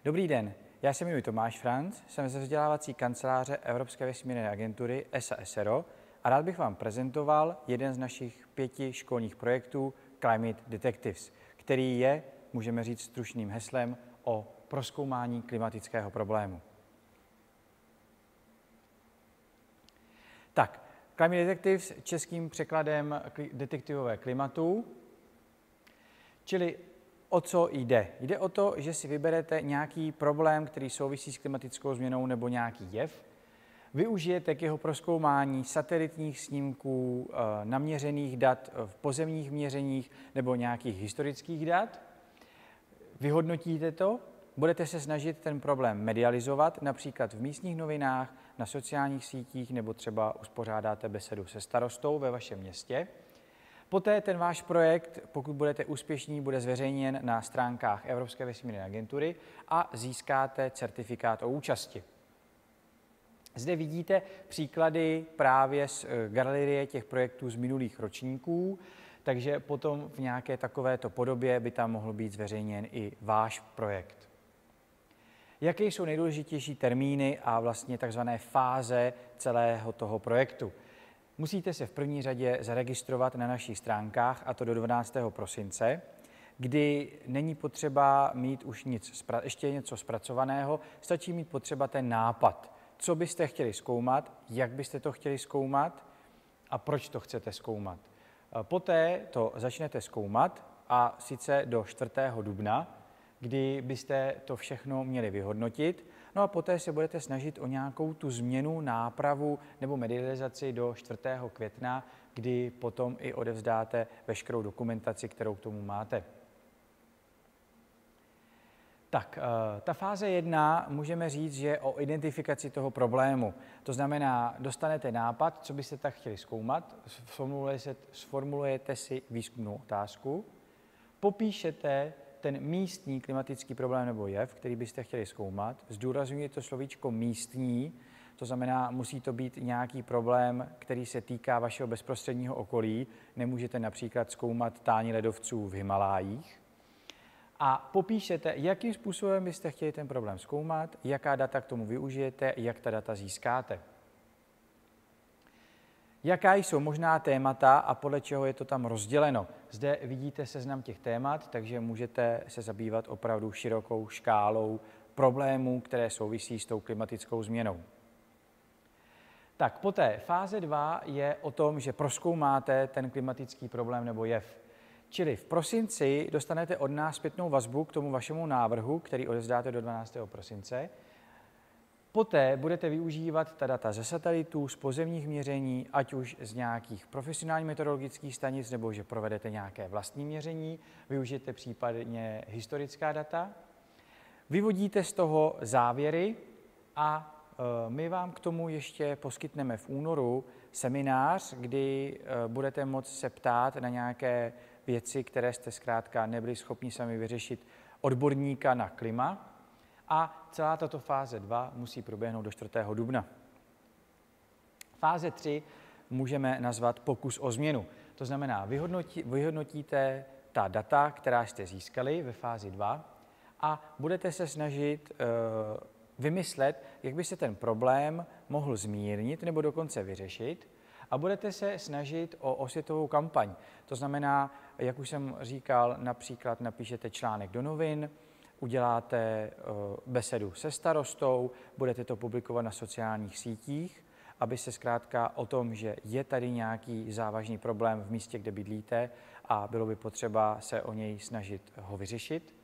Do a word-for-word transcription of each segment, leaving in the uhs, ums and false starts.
Dobrý den, já se jmenuji Tomáš Franc, jsem ze vzdělávací kanceláře Evropské vesmírné agentury E S A S R O a rád bych vám prezentoval jeden z našich pěti školních projektů Climate Detectives, který je, můžeme říct stručným heslem, o prozkoumání klimatického problému. Tak, Climate Detectives českým překladem detektivové klimatu, čili o co jde? Jde o to, že si vyberete nějaký problém, který souvisí s klimatickou změnou nebo nějaký jev, využijete k jeho prozkoumání satelitních snímků, naměřených dat v pozemních měřeních nebo nějakých historických dat, vyhodnotíte to, budete se snažit ten problém medializovat, například v místních novinách, na sociálních sítích nebo třeba uspořádáte besedu se starostou ve vašem městě. Poté ten váš projekt, pokud budete úspěšní, bude zveřejněn na stránkách Evropské vesmírné agentury a získáte certifikát o účasti. Zde vidíte příklady právě z galerie těch projektů z minulých ročníků, takže potom v nějaké takovéto podobě by tam mohl být zveřejněn i váš projekt. Jaké jsou nejdůležitější termíny a vlastně takzvané fáze celého toho projektu? Musíte se v první řadě zaregistrovat na našich stránkách, a to do dvanáctého prosince, kdy není potřeba mít už nic, ještě něco zpracovaného, stačí mít potřeba ten nápad. Co byste chtěli zkoumat, jak byste to chtěli zkoumat a proč to chcete zkoumat. Poté to začnete zkoumat a sice do čtvrtého dubna, kdy byste to všechno měli vyhodnotit. No a poté se budete snažit o nějakou tu změnu, nápravu nebo medializaci do čtvrtého května, kdy potom i odevzdáte veškerou dokumentaci, kterou k tomu máte. Tak, ta fáze jedna můžeme říct, že je o identifikaci toho problému. To znamená, dostanete nápad, co byste tak chtěli zkoumat, sformulujete si výzkumnou otázku, popíšete ten místní klimatický problém nebo jev, který byste chtěli zkoumat. Zdůrazňuje to slovíčko místní, to znamená, musí to být nějaký problém, který se týká vašeho bezprostředního okolí. Nemůžete například zkoumat tání ledovců v Himalájích. A popíšete, jakým způsobem byste chtěli ten problém zkoumat, jaká data k tomu využijete, jak ta data získáte. Jaká jsou možná témata a podle čeho je to tam rozděleno. Zde vidíte seznam těch témat, takže můžete se zabývat opravdu širokou škálou problémů, které souvisí s tou klimatickou změnou. Tak poté fáze dva je o tom, že prozkoumáte ten klimatický problém nebo jev. Čili v prosinci dostanete od nás zpětnou vazbu k tomu vašemu návrhu, který odevzdáte do dvanáctého prosince. Poté budete využívat ta data ze satelitů, z pozemních měření, ať už z nějakých profesionálních meteorologických stanic, nebo že provedete nějaké vlastní měření, využijete případně historická data, vyvodíte z toho závěry a my vám k tomu ještě poskytneme v únoru seminář, kdy budete moct se ptát na nějaké věci, které jste zkrátka nebyli schopni sami vyřešit odborníka na klima. A celá tato fáze dva musí proběhnout do čtvrtého dubna. Fáze tři můžeme nazvat pokus o změnu. To znamená, vyhodnotí, vyhodnotíte ta data, která jste získali ve fázi dva a budete se snažit e, vymyslet, jak by se ten problém mohl zmírnit nebo dokonce vyřešit a budete se snažit o osvětovou kampaň. To znamená, jak už jsem říkal, například napíšete článek do novin, uděláte besedu se starostou, budete to publikovat na sociálních sítích, aby se zkrátka o tom, že je tady nějaký závažný problém v místě, kde bydlíte a bylo by potřeba se o něj snažit ho vyřešit.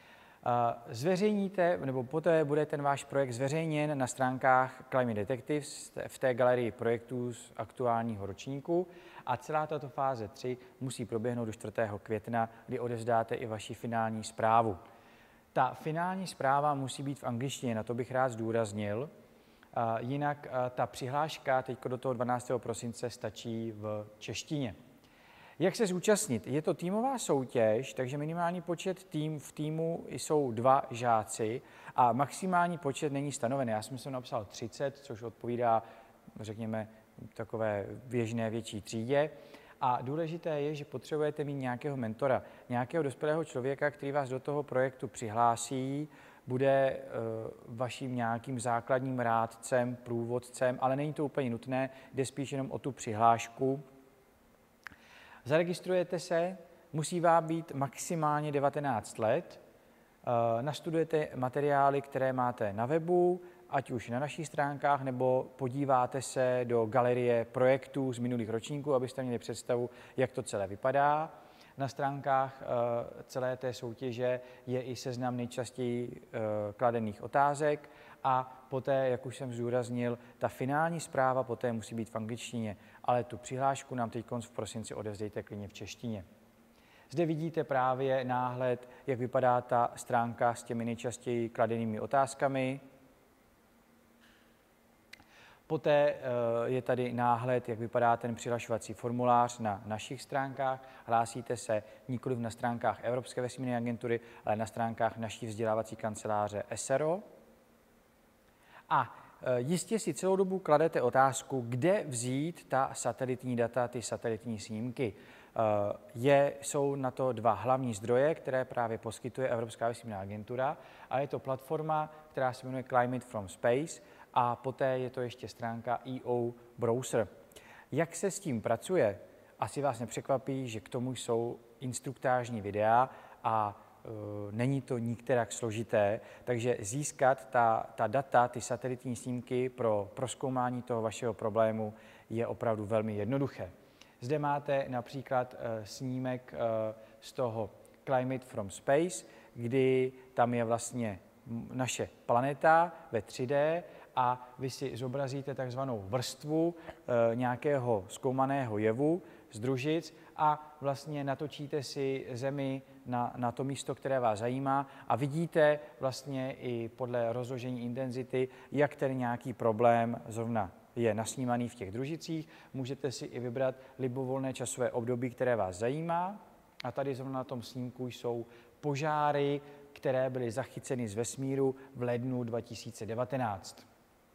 Zveřejníte, nebo poté bude ten váš projekt zveřejněn na stránkách Climate Detectives v té galerii projektů z aktuálního ročníku a celá tato fáze tři musí proběhnout do čtvrtého května, kdy odevzdáte i vaši finální zprávu. Ta finální zpráva musí být v angličtině, na to bych rád zdůraznil, jinak ta přihláška teď do toho dvanáctého prosince stačí v češtině. Jak se zúčastnit? Je to týmová soutěž, takže minimální počet tým v týmu jsou dva žáci a maximální počet není stanoven. Já jsem se napsal třicet, což odpovídá, řekněme, takové běžné větší třídě. A důležité je, že potřebujete mít nějakého mentora, nějakého dospělého člověka, který vás do toho projektu přihlásí, bude vaším nějakým základním rádcem, průvodcem, ale není to úplně nutné, jde spíš jenom o tu přihlášku. Zaregistrujete se, musí vám být maximálně devatenáct let, nastudujete materiály, které máte na webu, ať už na našich stránkách, nebo podíváte se do galerie projektů z minulých ročníků, abyste měli představu, jak to celé vypadá. Na stránkách celé té soutěže je i seznam nejčastěji kladených otázek a poté, jak už jsem zdůraznil, ta finální zpráva poté musí být v angličtině, ale tu přihlášku nám teď v prosinci odevzdejte klidně v češtině. Zde vidíte právě náhled, jak vypadá ta stránka s těmi nejčastěji kladenými otázkami. Poté je tady náhled, jak vypadá ten přihlašovací formulář na našich stránkách. Hlásíte se nikoliv na stránkách Evropské vesmírné agentury, ale na stránkách naší vzdělávací kanceláře E S R O. A jistě si celou dobu kladete otázku, kde vzít ta satelitní data, ty satelitní snímky. Je, jsou na to dva hlavní zdroje, které právě poskytuje Evropská vesmírná agentura, a je to platforma, která se jmenuje Climate from Space, a poté je to ještě stránka E O Browser. Jak se s tím pracuje? Asi vás nepřekvapí, že k tomu jsou instruktážní videa a e, není to nikterak složité, takže získat ta, ta data, ty satelitní snímky pro prozkoumání toho vašeho problému je opravdu velmi jednoduché. Zde máte například e, snímek e, z toho Climate from Space, kdy tam je vlastně naše planeta ve tři dé a vy si zobrazíte takzvanou vrstvu e, nějakého zkoumaného jevu z družic a vlastně natočíte si Zemi na, na to místo, které vás zajímá, a vidíte vlastně i podle rozložení intenzity, jak ten nějaký problém zrovna je nasnímaný v těch družicích. Můžete si i vybrat libovolné časové období, které vás zajímá, a tady zrovna na tom snímku jsou požáry, které byly zachyceny z vesmíru v lednu dva tisíce devatenáct.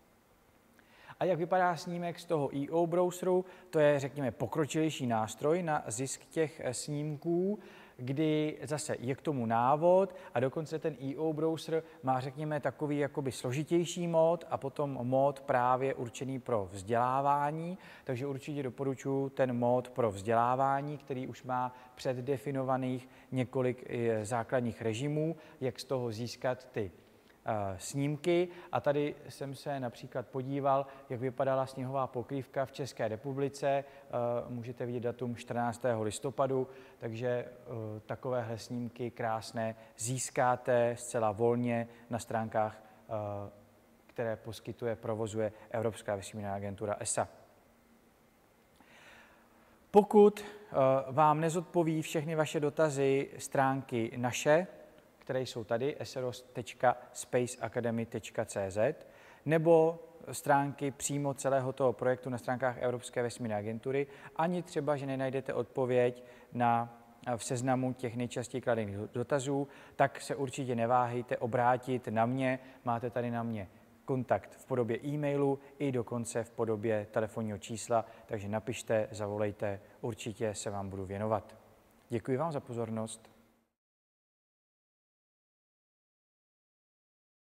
A jak vypadá snímek z toho E O Browseru? To je, řekněme, pokročilejší nástroj na zisk těch snímků, kdy zase je k tomu návod a dokonce ten E O Browser má, řekněme, takový jakoby složitější mód a potom mód právě určený pro vzdělávání, takže určitě doporučuji ten mód pro vzdělávání, který už má předdefinovaných několik základních režimů, jak z toho získat ty snímky. A tady jsem se například podíval, jak vypadala sněhová pokrývka v České republice. Můžete vidět datum čtrnáctého listopadu, takže takovéhle snímky krásné získáte zcela volně na stránkách, které poskytuje, provozuje Evropská vesmírná agentura E S A. Pokud vám nezodpoví všechny vaše dotazy stránky naše, které jsou tady, s r o tečka space academy tečka c z, nebo stránky přímo celého toho projektu na stránkách Evropské vesmírné agentury, ani třeba, že nenajdete odpověď na, v seznamu těch nejčastěji kladených dotazů, tak se určitě neváhejte obrátit na mě. Máte tady na mě kontakt v podobě e-mailu i dokonce v podobě telefonního čísla, takže napište, zavolejte, určitě se vám budu věnovat. Děkuji vám za pozornost.